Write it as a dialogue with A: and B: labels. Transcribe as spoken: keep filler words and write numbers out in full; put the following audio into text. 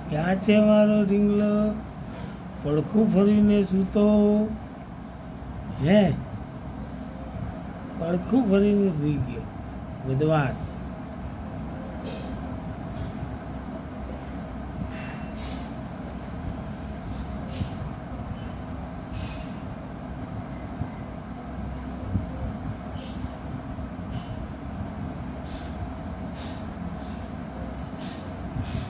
A: ક્યાં છે મારો ઢીંગલો? પડખું ફરીને સૂતો હે પડખું ફરીને સૂઈ ગયો બદમાશ.